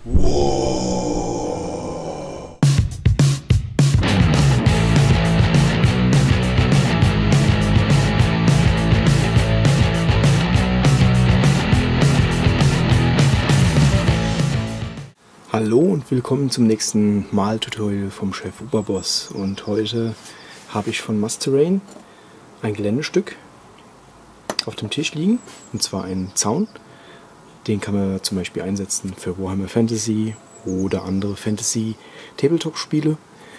Wow. Hallo und willkommen zum nächsten Maltutorial vom Chef Uberboss. Und heute habe ich von Must-Terrain ein Geländestück auf dem Tisch liegen, und zwar einen Zaun. Den kann man zum Beispiel einsetzen für Warhammer Fantasy oder andere Fantasy-Tabletop-Spiele.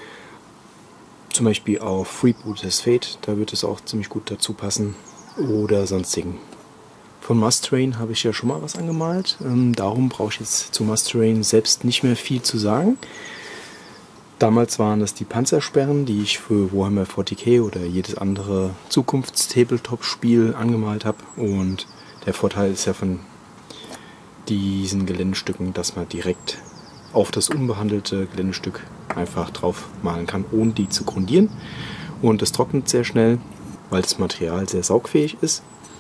Zum Beispiel auf Freebooters Fate, da wird es auch ziemlich gut dazu passen, oder sonstigen. Von Must-Terrain habe ich ja schon mal was angemalt, darum brauche ich jetzt zu Must-Terrain selbst nicht mehr viel zu sagen. Damals waren das die Panzersperren, die ich für Warhammer 40k oder jedes andere Zukunfts-Tabletop-Spiel angemalt habe. Und der Vorteil ist ja von diesen Geländestücken, dass man direkt auf das unbehandelte Geländestück einfach drauf malen kann, ohne die zu grundieren. Und es trocknet sehr schnell, weil das Material sehr saugfähig ist.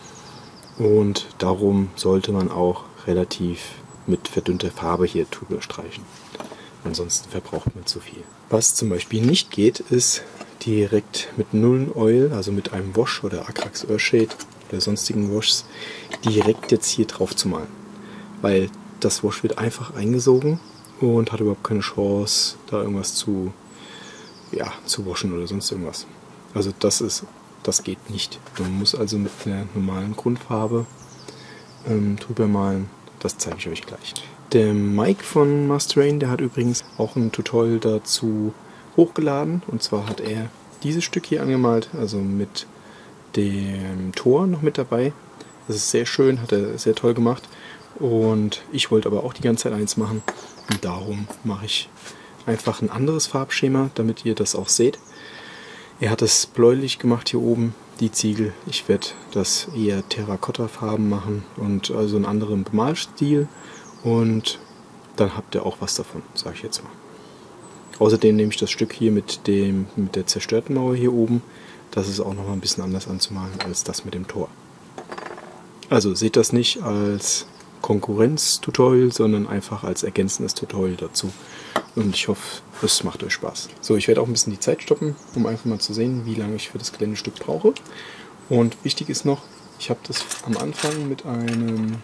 Und darum sollte man auch relativ mit verdünnter Farbe hier drüber streichen. Ansonsten verbraucht man zu viel. Was zum Beispiel nicht geht, ist direkt mit Nullen Oil, also mit einem Wash oder Agrax Earthshade oder sonstigen Washs, direkt jetzt hier drauf zu malen. Weil das Wash wird einfach eingesogen und hat überhaupt keine Chance, da irgendwas zu waschen oder sonst irgendwas. Also das geht nicht. Man muss also mit einer normalen Grundfarbe drüber malen. Das zeige ich euch gleich. Der Mike von Must-Terrain, der hat übrigens auch ein Tutorial dazu hochgeladen. Und zwar hat er dieses Stück hier angemalt, also mit dem Tor noch mit dabei. Das ist sehr schön, hat er sehr toll gemacht. Und ich wollte aber auch die ganze Zeit eins machen. Und darum mache ich einfach ein anderes Farbschema, damit ihr das auch seht. Er hat es bläulich gemacht hier oben, die Ziegel. Ich werde das eher Terrakotta-Farben machen und also einen anderen Bemalstil. Und dann habt ihr auch was davon, sage ich jetzt mal. Außerdem nehme ich das Stück hier mit der zerstörten Mauer hier oben. Das ist auch noch mal ein bisschen anders anzumalen als das mit dem Tor. Also seht das nicht als Konkurrenz-Tutorial, sondern einfach als ergänzendes Tutorial dazu. Und ich hoffe, es macht euch Spaß. So, ich werde auch ein bisschen die Zeit stoppen, um einfach mal zu sehen, wie lange ich für das Geländestück brauche. Und wichtig ist noch, ich habe das am Anfang mit einem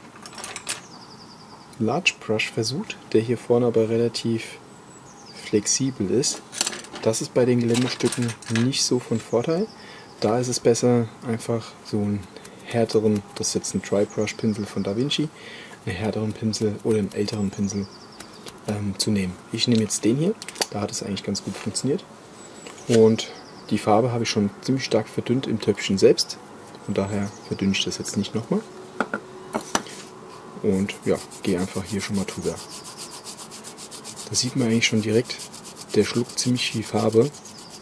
Large Brush versucht, der hier vorne aber relativ flexibel ist. Das ist bei den Geländestücken nicht so von Vorteil. Da ist es besser, einfach so einen härteren, das ist jetzt ein Dry-Brush-Pinsel von Da Vinci, einen härteren Pinsel oder einen älteren Pinsel zu nehmen. Ich nehme jetzt den hier, da hat es eigentlich ganz gut funktioniert. Und die Farbe habe ich schon ziemlich stark verdünnt im Töpfchen selbst. Von daher verdünne ich das jetzt nicht nochmal. Und ja, gehe einfach hier schon mal drüber. Da sieht man eigentlich schon direkt, der schluckt ziemlich viel Farbe.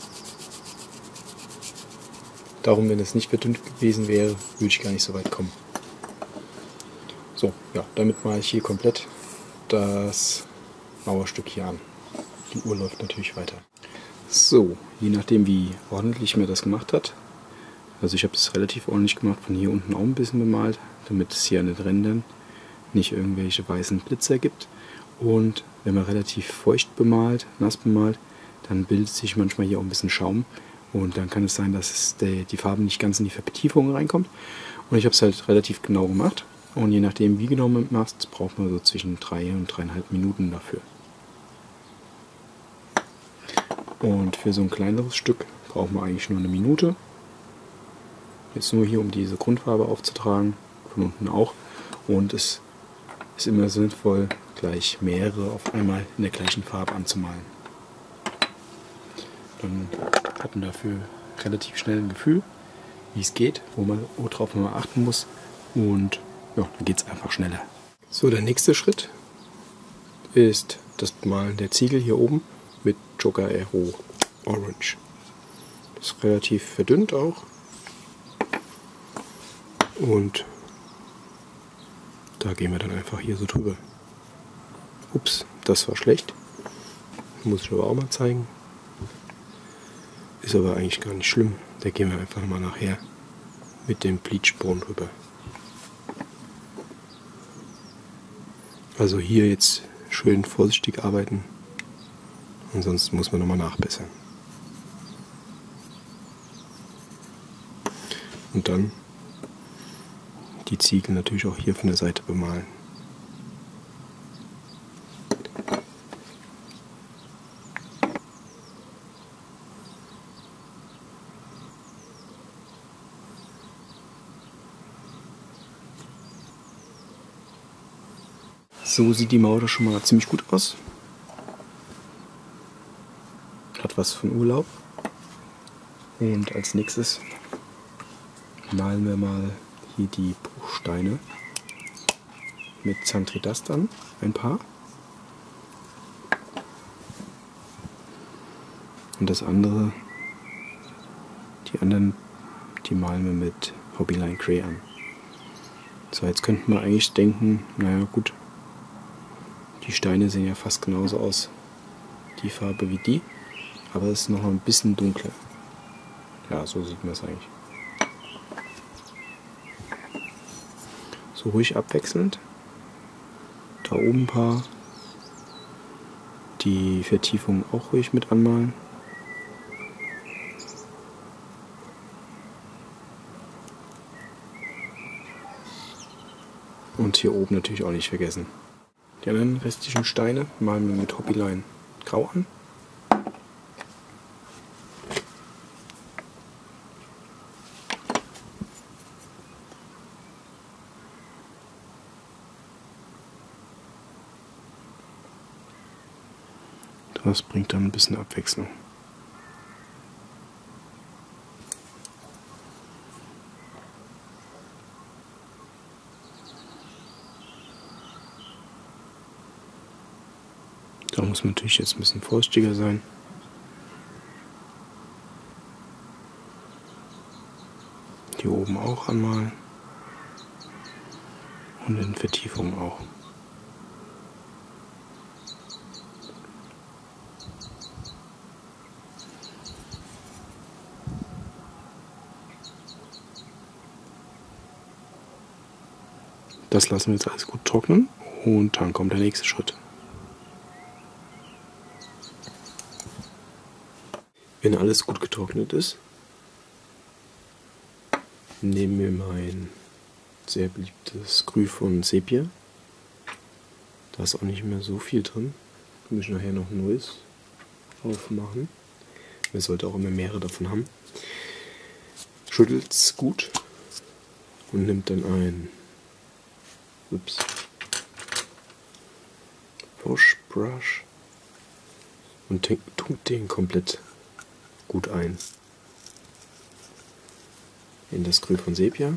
Darum, wenn es nicht verdünnt gewesen wäre, würde ich gar nicht so weit kommen. So, ja, damit male ich hier komplett das Mauerstück hier an. Die Uhr läuft natürlich weiter. So, je nachdem wie ordentlich mir das gemacht hat. Also ich habe es relativ ordentlich gemacht, von hier unten auch ein bisschen bemalt, damit es hier an den Rändern nicht irgendwelche weißen Blitzer gibt. Und wenn man relativ feucht bemalt, nass bemalt, dann bildet sich manchmal hier auch ein bisschen Schaum. Und dann kann es sein, dass die Farbe nicht ganz in die Vertiefung reinkommt. Und ich habe es halt relativ genau gemacht. Und je nachdem, wie genau man macht, braucht man so zwischen 3 und 3,5 Minuten dafür. Und für so ein kleineres Stück braucht man eigentlich nur eine Minute. Jetzt nur hier, um diese Grundfarbe aufzutragen. Von unten auch. Und es ist immer sinnvoll, gleich mehrere auf einmal in der gleichen Farbe anzumalen. Dann hat man dafür relativ schnell ein Gefühl, wie es geht, worauf man achten muss. Und ja, dann geht es einfach schneller. So, der nächste Schritt ist das Bemalen der Ziegel hier oben mit Joker Aero Orange. Das ist relativ verdünnt auch. Und da gehen wir dann einfach hier so drüber. Ups, das war schlecht. Muss ich aber auch mal zeigen. Ist aber eigentlich gar nicht schlimm. Da gehen wir einfach mal nachher mit dem Bleachbohnen rüber. Also hier jetzt schön vorsichtig arbeiten. Ansonsten muss man nochmal nachbessern. Und dann die Ziegel natürlich auch hier von der Seite bemalen. So sieht die Mauer schon mal ziemlich gut aus. Hat was von Urlaub. Und als nächstes malen wir mal hier die Bruchsteine mit Zantridast an, ein paar. Und das andere, die anderen, die malen wir mit Hobbyline Cray an. So, jetzt könnten wir eigentlich denken, naja gut, die Steine sehen ja fast genauso aus, die Farbe wie die, aber es ist noch ein bisschen dunkler. Ja, so sieht man es eigentlich. So ruhig abwechselnd. Da oben ein paar. Die Vertiefung auch ruhig mit anmalen. Und hier oben natürlich auch nicht vergessen. Die anderen restlichen Steine malen wir mit Hobbyline grau an. Das bringt dann ein bisschen Abwechslung. Da muss man natürlich jetzt ein bisschen vorsichtiger sein. Hier oben auch anmalen. Und in Vertiefung auch. Das lassen wir jetzt alles gut trocknen und dann kommt der nächste Schritt. Wenn alles gut getrocknet ist, nehmen wir mein sehr beliebtes Grü von Sepia. Da ist auch nicht mehr so viel drin. Wir müssen nachher noch ein neues aufmachen. Man sollte auch immer mehrere davon haben. Schüttelt es gut und nimmt dann ein Wash Brush und tut den komplett gut ein in das Grü von Sepia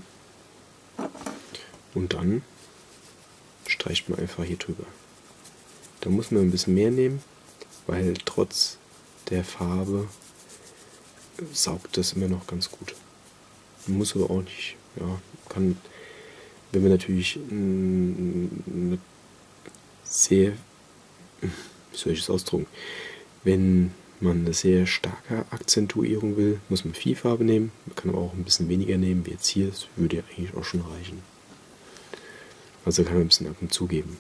und dann streicht man einfach hier drüber. Da muss man ein bisschen mehr nehmen, weil trotz der Farbe saugt das immer noch ganz gut. Muss aber auch nicht, ja, kann, wenn wir natürlich eine sehr, wie soll ich es ausdrücken, wenn man eine sehr starke Akzentuierung will, muss man viel Farbe nehmen. Man kann aber auch ein bisschen weniger nehmen, wie jetzt hier. Das würde ja eigentlich auch schon reichen. Also kann man ein bisschen ab und zu geben.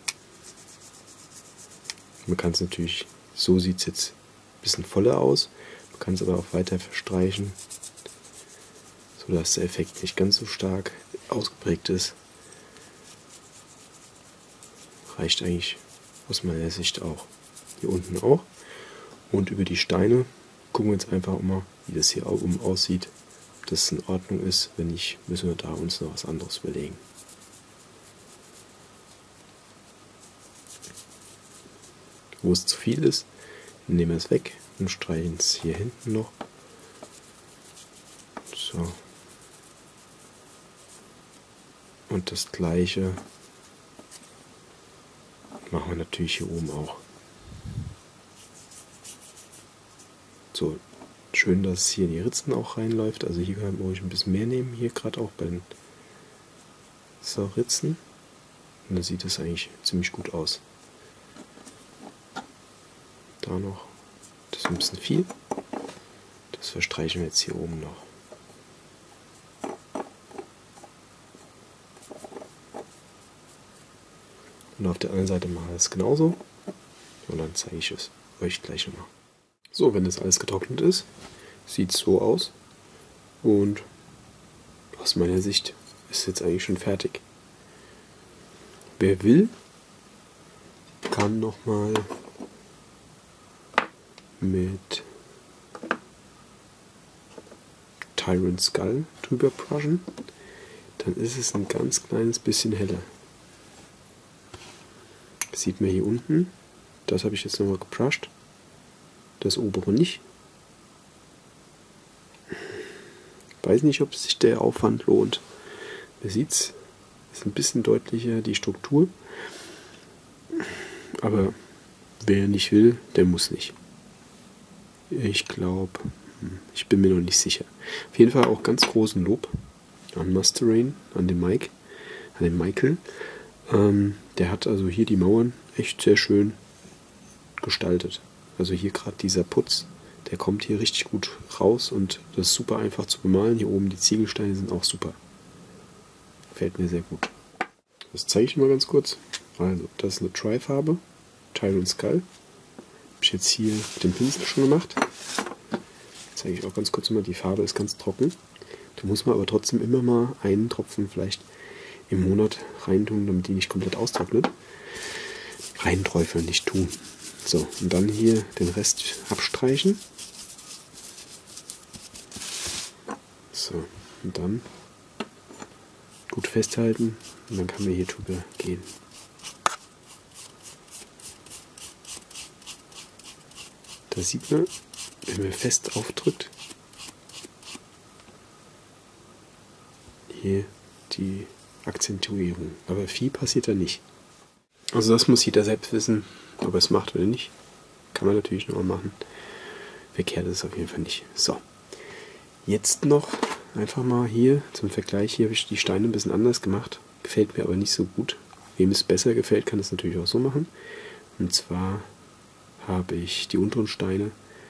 Man kann es natürlich, so sieht es jetzt ein bisschen voller aus. Man kann es aber auch weiter verstreichen, sodass der Effekt nicht ganz so stark ausgeprägt ist. Reicht eigentlich aus meiner Sicht auch. Hier unten auch. Und über die Steine gucken wir jetzt einfach mal, wie das hier oben aussieht, ob das in Ordnung ist. Wenn nicht, müssen wir da uns noch was anderes überlegen. Wo es zu viel ist, nehmen wir es weg und streichen es hier hinten noch. So. Und das gleiche machen wir natürlich hier oben auch. So, schön, dass es hier in die Ritzen auch reinläuft. Also hier kann man ruhig ein bisschen mehr nehmen, hier gerade auch bei den Ritzen. Und da sieht es eigentlich ziemlich gut aus. Da noch, das ist ein bisschen viel. Das verstreichen wir jetzt hier oben noch. Und auf der anderen Seite machen wir es genauso. Und dann zeige ich es euch gleich nochmal. So, wenn das alles getrocknet ist, sieht es so aus. Und aus meiner Sicht ist es jetzt eigentlich schon fertig. Wer will, kann nochmal mit Tyrant Skull drüber brushen. Dann ist es ein ganz kleines bisschen heller. Das sieht man hier unten. Das habe ich jetzt nochmal gebrusht. Das obere nicht. Weiß nicht, ob sich der Aufwand lohnt. Man sieht es, ist ein bisschen deutlicher die Struktur. Aber wer nicht will, der muss nicht. Ich glaube, ich bin mir noch nicht sicher. Auf jeden Fall auch ganz großen Lob an Masterain, an den Mike, an den Michael. Der hat also hier die Mauern echt sehr schön gestaltet. Also hier gerade dieser Putz, der kommt hier richtig gut raus und das ist super einfach zu bemalen. Hier oben die Ziegelsteine sind auch super. Gefällt mir sehr gut. Das zeige ich mal ganz kurz. Also, das ist eine Tri-Farbe, Tyrant Skull. Habe ich jetzt hier mit dem Pinsel schon gemacht. Zeige ich auch ganz kurz mal. Die Farbe ist ganz trocken. Da muss man aber trotzdem immer mal einen Tropfen vielleicht im Monat reintun, damit die nicht komplett austrocknet. Reinträufeln, nicht tun. So, und dann hier den Rest abstreichen. So, und dann gut festhalten und dann kann man hier drüber gehen. Da sieht man, wenn man fest aufdrückt, hier die Akzentuierung. Aber viel passiert da nicht. Also das muss jeder selbst wissen, ob er es macht oder nicht. Kann man natürlich noch mal machen. Verkehrt ist es auf jeden Fall nicht. So, jetzt noch einfach mal hier zum Vergleich. Hier habe ich die Steine ein bisschen anders gemacht. Gefällt mir aber nicht so gut. Wem es besser gefällt, kann es natürlich auch so machen. Und zwar habe ich die unteren Steine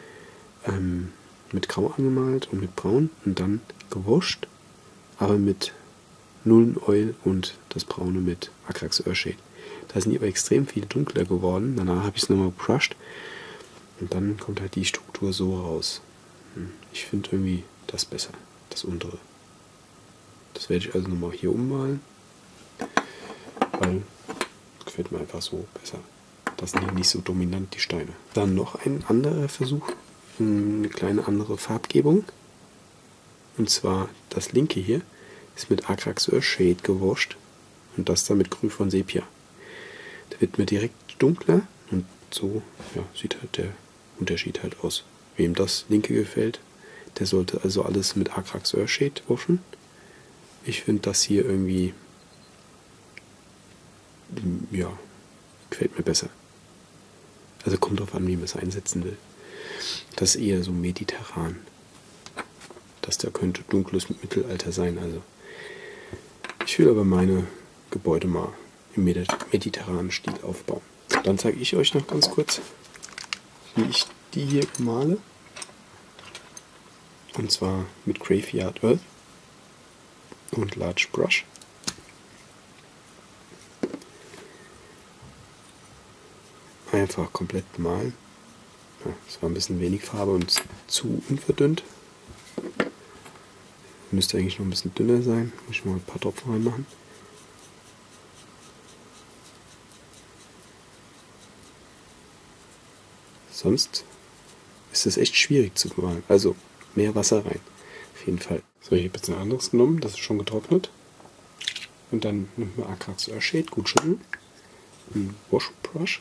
mit Grau angemalt und mit Braun und dann gewascht, aber mit Nullen Oil und das Braune mit Agrax Earthshade. Da sind die aber extrem viel dunkler geworden. Danach habe ich es nochmal gebrusht und dann kommt halt die Struktur so raus. Ich finde irgendwie das besser, das untere. Das werde ich also nochmal hier ummalen, weil das gefällt mir einfach so besser. Das sind nicht so dominant, die Steine. Dann noch ein anderer Versuch, eine kleine andere Farbgebung. Und zwar das linke hier ist mit Agrax Earthshade gewascht und das dann mit Grün von Sepia. Da wird mir direkt dunkler und so ja, sieht halt der Unterschied halt aus. Wem das linke gefällt, der sollte also alles mit Agrax Earthshade waschen. Ich finde das hier irgendwie, ja, gefällt mir besser. Also kommt drauf an, wie man es einsetzen will. Das ist eher so mediterran. Das da könnte dunkles Mittelalter sein. Also ich will aber meine Gebäude mal im mediterranen Stil aufbauen. Dann zeige ich euch noch ganz kurz, wie ich die hier male. Und zwar mit Graveyard Earth und Large Brush. Einfach komplett malen. Ja, es war ein bisschen wenig Farbe und zu unverdünnt. Müsste eigentlich noch ein bisschen dünner sein. Muss ich mal ein paar Tropfen reinmachen. Sonst ist es echt schwierig zu malen. Also mehr Wasser rein. Auf jeden Fall. So, ich habe jetzt ein anderes genommen. Das ist schon getrocknet. Und dann nimmt man Agrax Earthshade, gut schütteln. Ein Wash Brush.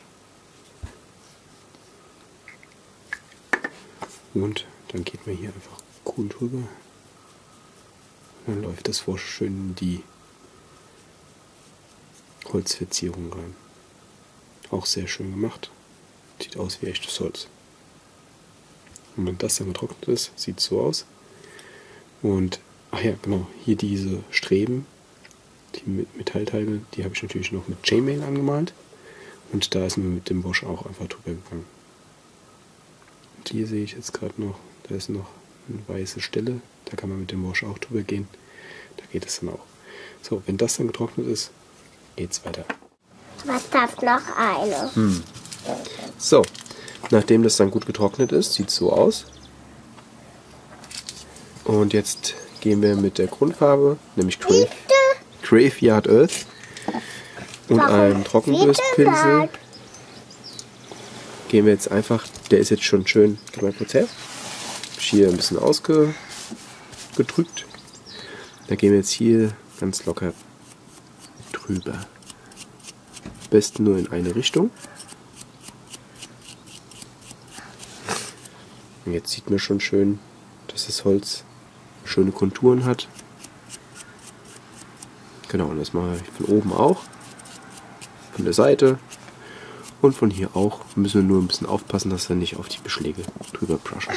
Und dann geht man hier einfach cool drüber. Und dann läuft das Wash schön in die Holzverzierung rein. Auch sehr schön gemacht. Sieht aus wie echtes Holz. Und wenn das dann getrocknet ist, sieht es so aus. Und, ach ja, genau, hier diese Streben, die Metallteile, die habe ich natürlich noch mit Chainmail angemalt. Und da ist mir mit dem Wash auch einfach drüber gegangen. Und hier sehe ich jetzt gerade noch, da ist noch eine weiße Stelle. Da kann man mit dem Wash auch drüber gehen. Da geht es dann auch. So, wenn das dann getrocknet ist, geht's weiter. Was darf noch eine? So, nachdem das dann gut getrocknet ist, sieht es so aus. Und jetzt gehen wir mit der Grundfarbe, nämlich Graveyard Earth und einem Trockenbürstpinsel. Gehen wir jetzt einfach, der ist jetzt schon schön, gib mal kurz her, hier ein bisschen ausgedrückt. Da gehen wir jetzt hier ganz locker drüber. Am besten nur in eine Richtung. Und jetzt sieht man schon schön, dass das Holz schöne Konturen hat. Genau, und das mache ich von oben auch, von der Seite und von hier auch. Müssen wir nur ein bisschen aufpassen, dass wir nicht auf die Beschläge drüber brushen.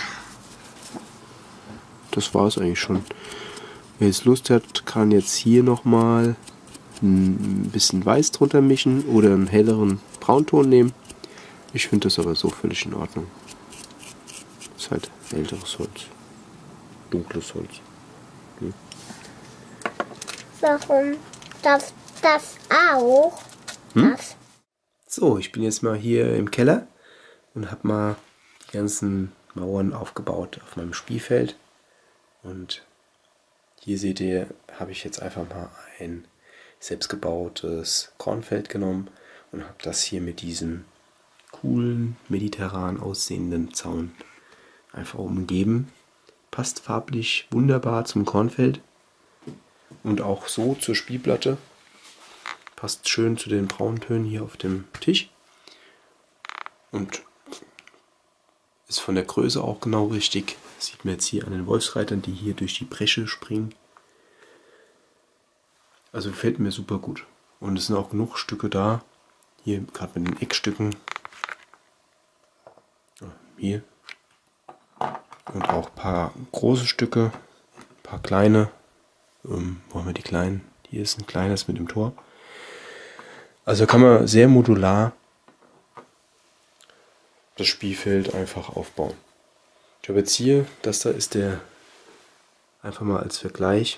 Das war es eigentlich schon. Wer jetzt Lust hat, kann jetzt hier nochmal ein bisschen Weiß drunter mischen oder einen helleren Braunton nehmen. Ich finde das aber so völlig in Ordnung. Das ist halt älteres Holz. Dunkles Holz. Hm. Warum darf das auch? Das? So, ich bin jetzt mal hier im Keller und habe mal die ganzen Mauern aufgebaut auf meinem Spielfeld. Und hier seht ihr, habe ich jetzt einfach mal ein selbstgebautes Kornfeld genommen und habe das hier mit diesem coolen, mediterran aussehenden Zaun einfach umgeben. Passt farblich wunderbar zum Kornfeld und auch so zur Spielplatte. Passt schön zu den Brauntönen hier auf dem Tisch und ist von der Größe auch genau richtig. Das sieht man jetzt hier an den Wolfsreitern, die hier durch die Bresche springen. Also gefällt mir super gut. Und es sind auch genug Stücke da. Hier gerade mit den Eckstücken. Hier. Und auch ein paar große Stücke. Ein paar kleine. Wo haben wir die kleinen? Hier ist ein kleines mit dem Tor. Also kann man sehr modular das Spielfeld einfach aufbauen. Ich habe jetzt hier, das da ist der, einfach mal als Vergleich,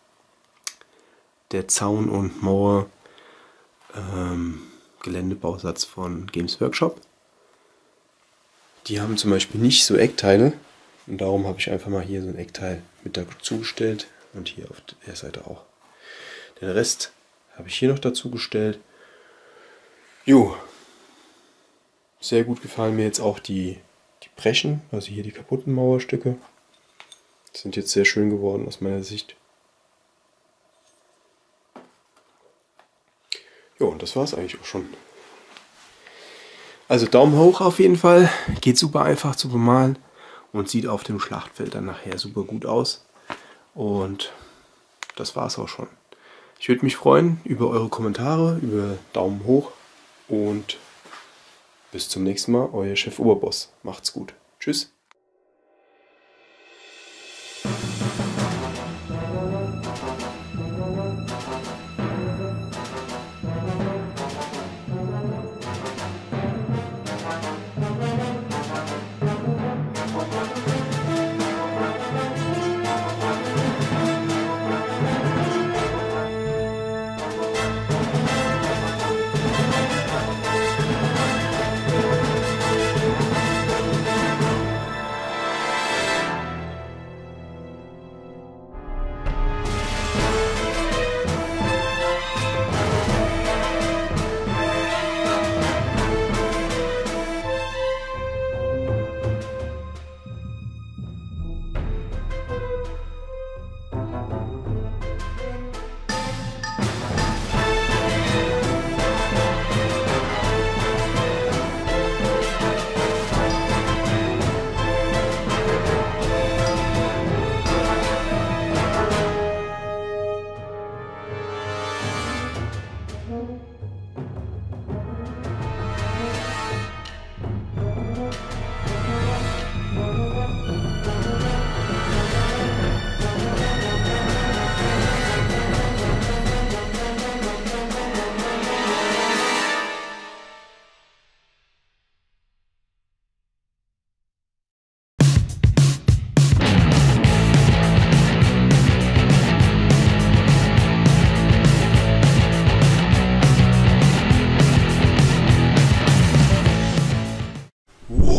der Zaun- und Mauer Geländebausatz von Games Workshop. Die haben zum Beispiel nicht so Eckteile und darum habe ich einfach mal hier so ein Eckteil mit dazu gestellt und hier auf der Seite auch. Den Rest habe ich hier noch dazu gestellt. Jo, sehr gut gefallen mir jetzt auch die Breschen, also hier die kaputten Mauerstücke. Sind jetzt sehr schön geworden aus meiner Sicht. Jo, und das war es eigentlich auch schon. Also Daumen hoch auf jeden Fall. Geht super einfach zu bemalen und sieht auf dem Schlachtfeld dann nachher super gut aus. Und das war es auch schon. Ich würde mich freuen über eure Kommentare, über Daumen hoch und bis zum nächsten Mal, euer Chef Oberboss. Macht's gut. Tschüss. Wow.